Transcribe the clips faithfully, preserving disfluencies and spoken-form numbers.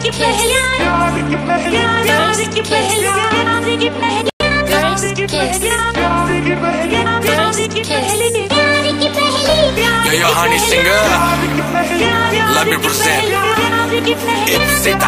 Yo, yo, honey singer, let me present Ipsita.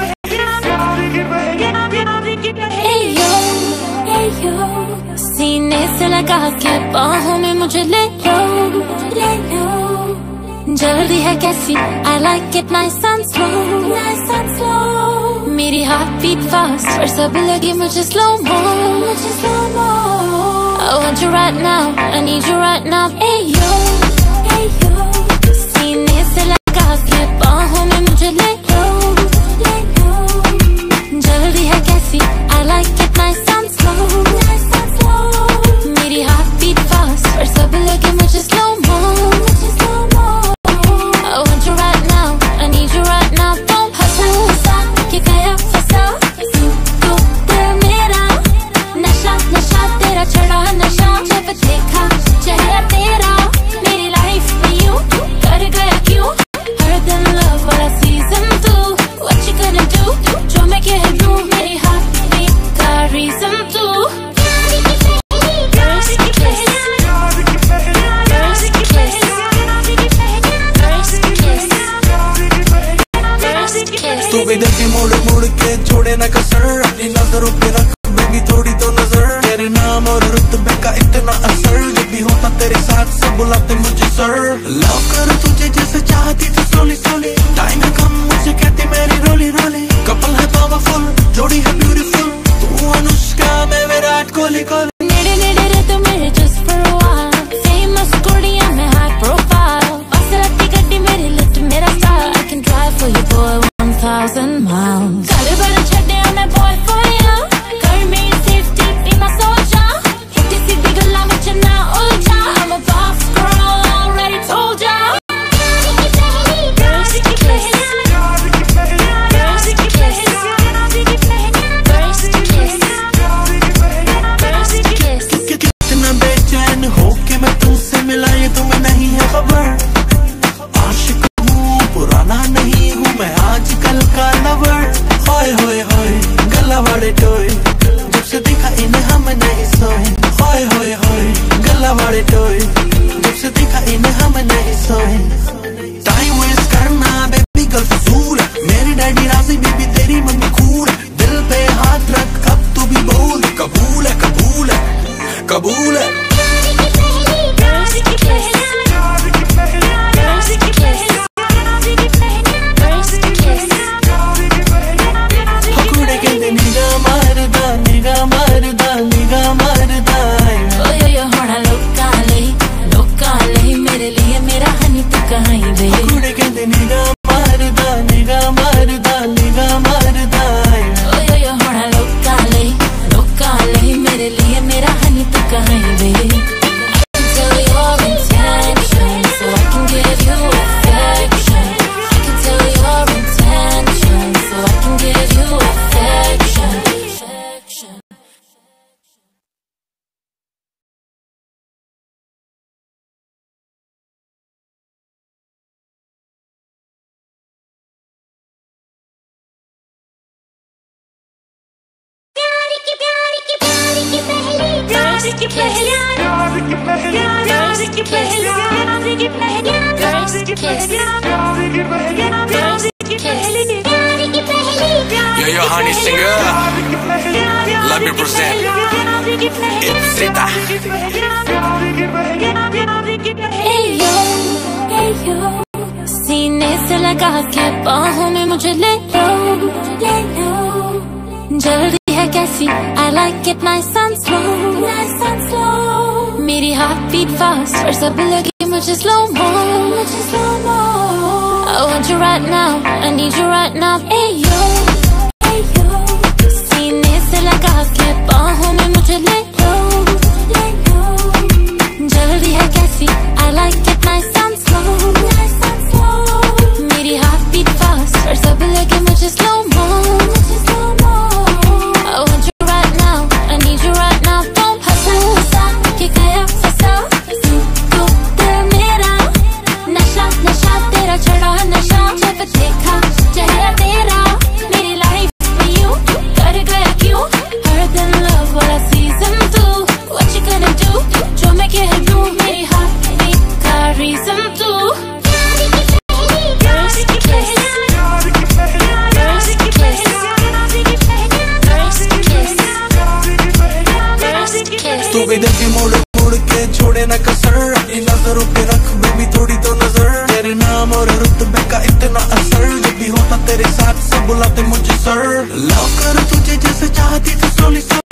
Hey yo, hey yo, सीने से लगा के बाहों में मुझे ले लो, ले लो। जल्दी है कैसी, I like it nice and slow, nice and slow। मेरी heart beat fast, और सब लगी मुझे slow mo, मुझे slow mo। I want you right now, I need you right now। Hey yo, hey yo, सीने से लगा के बाहों में मुझे ले लो, ले लो। जल्दी है कैसी, I like it nice and slow, nice and slow। मेरी heart beat fast, और सब लगे मुझे slow mo, मुझे slow mo। I want you right now, I need you right now। Don't hustle, hustle, कि गया फंसा तू दिल मेरा। नशा नशा तेरा चढ़ा नशा, जब देखा चेहरा तेरा मेरी लाइफ में यूं कर गया क्यों। हर दिन love वाला season two, what you gonna do? जो मैं कह दूं मेरी heart beat का reason two। First kiss, first kiss, first kiss। तू भी देखे मुड़ मुड़ के छोड़े ना कसर, अपनी नजरों पे रख बेबी थोड़ी तो नजर। तेरे नाम और रुतबे का इतना असर, जब भी होता तेरे साथ सब बुलाते मुझे सर। लव करूं तुझे जैसे चाहती तू सोली सोली, टाइम है कम मुझे कहती मेरी रोली रोली। कपल है पावरफुल, जोड़ी है ब्यूटीफुल, तू अनुष्का मैं विराट कोहली कोहली। नेड़े नेड़े रह तू मेरे just for a while, famous कुड़ियां मैं high profile। असलती गड्डी मेरी लिफ्ट मेरा style, I can drive for you boy one thousand miles। घर बड़ा छड्डे मैं boy for you, कर मेरी safety be my soldier। हिट्टी सीधी गल्ला मुझे ना उलझा, I'm a boss girl already told ya। First kiss, first kiss, first kiss, first kiss। कि कितना बेचैन हो के मैं तुमसे मिला, ये तुम्हें नहीं है खबर। आशिक हूँ पुराना नहीं हूँ मैं आजकल का लवर। होए होए होए गला वाले टोए, जब से देखा इन्हें हम नहीं सोए। होए होए होए गला वाले टोए, जब से देखा इन्हें हम नहीं सोए। टाइम वेस्ट करना बेबी गर्ल फजूल, मेरी डैडी राजी बीबी तेरी मम्मी कूल। दिल पे हाथ रख अब तू भी बोल, कबूल है कबूल है कबूल है। First kiss, first kiss, first kiss। हकुड़े कहते निगाह मारदा निगाह मारदा निगाह मारदा। ओ यो यो होना लोका ले, लोका ले मेरे लिए मेरा हनी तू कहाँ ही बे। हकुड़े कहते निगाह मारदा निगाह मारदा निगाह मारदा। ओ यो यो होना लोका ले, लोका ले मेरे लिए मेरा हनी तू कहाँ ही बे। I can tell your intentions, so I can give you affection। I can tell your intentions, so I can give you affection। First kiss, first kiss, first kiss। Yo, yo, honey singer, let me present Ipsita. Hey yo, hey yo, सीने से लगा के बाहों में मुझे ले लो, ले लो। जल्दी है कैसी, I like it nice and slow, nice and slow। मेरी heart beat fast, और सब लगे मुझे slow mo, मुझे slow mo। I want you right now, I need you right now। Hey yo, hey yo, सीने से लगा के बाहों में मुझे ले लो, ले लो। जल्दी है कैसी, I like it nice and slow, nice and slow। मेरी heart beat fast, और सब लगे मुझे slow mo, मुझे slow mo। I want you right now, I need you right now। Don't hustle, hustle, कि गया फंसा तू दिल मेरा। नशा नशा तेरा चढ़ा नशा, जब देखा चेहरा तेरा छोड़े ना कसर, अपनी नजरों पे रख बेबी थोड़ी तो नजर, तेरे नाम और रुतबे का इतना असर, जब भी होता तेरे साथ सब बुलाते मुझे सर। लव करूं तुझे जैसे चाहती तू सोनी